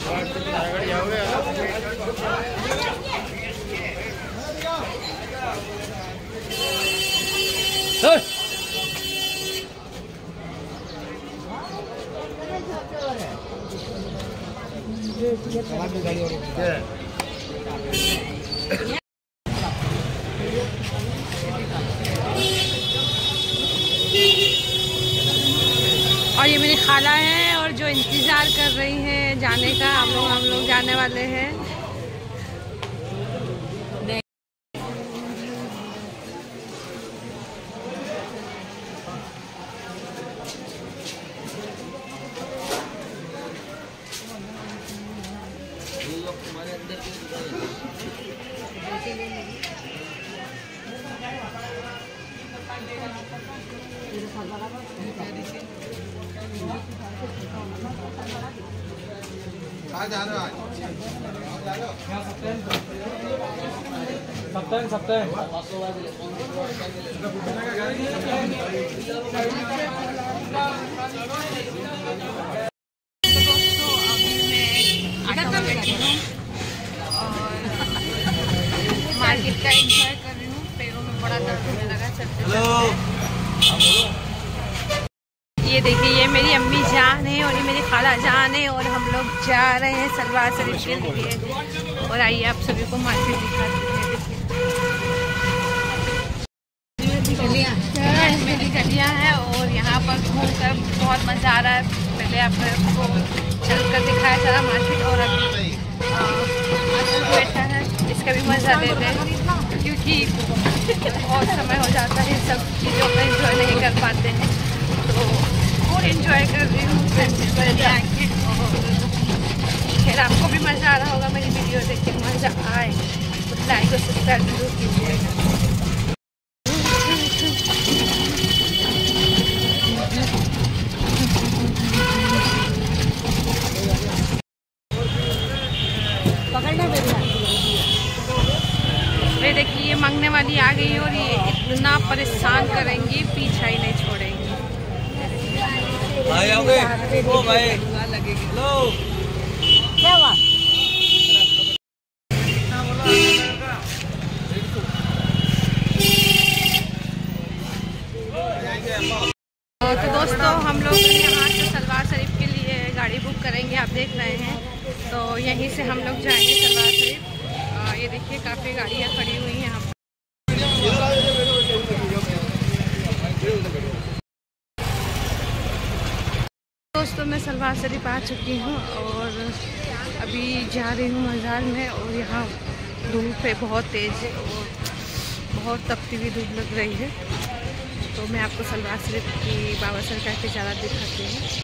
और ये मेरी खाला है और जो इंतज़ार कर रही है जाने का। हम लोग जाने वाले हैं। मार्केट का एंजॉय कर रही हूँ। पैरों में बड़ा दर्द होने लगा चलते। ये देखिए, ये मेरी अम्मी जान है और ये मेरी खाला जान है और हम लोग जा रहे हैं सलवार शरीफ के लिए। और आइए आप सभी को मार्केट दिखाते हैं। मेरी गलियाँ हैं और यहाँ पर घूमकर बहुत मज़ा आ रहा है। पहले आपको चलकर दिखाया सारा मार्केट और अभी बैठा है, इसका भी मज़ा लेते हैं क्योंकि बहुत समय हो जाता है सब चीज़ों का एंजॉय नहीं कर पाते हैं। तो और एंजॉय कर रही हूँ जाके। और खैर आपको भी मज़ा आ रहा होगा मेरी वीडियो देख के। मज़ा आए तो लाइक और सब्सक्राइब जरूर कीजिएगा। ये देखिए, ये मांगने वाली आ गई और ये इतना परेशान करेंगी, पीछा ही नहीं छोड़ेंगी। ओ भाई लगेगी। लो क्या हुआ? तो दोस्तों, हम लोग यहाँ से सलवार शरीफ के लिए गाड़ी बुक करेंगे। आप देख रहे हैं, तो यहीं से हम लोग जाएंगे सलवार शरीफ। ये देखिए, काफ़ी गाड़ियाँ खड़ी हुई हैं यहाँ पर। दोस्तों, मैं सलवार शरीफ आ चुकी हूँ और अभी जा रही हूँ मज़ार में। और यहाँ धूप है बहुत तेज़ है और बहुत तपती हुई धूप लग रही है। तो मैं आपको सलवार शरीफ की बाबा सरकार की ज़्यादा दिखाती हूँ।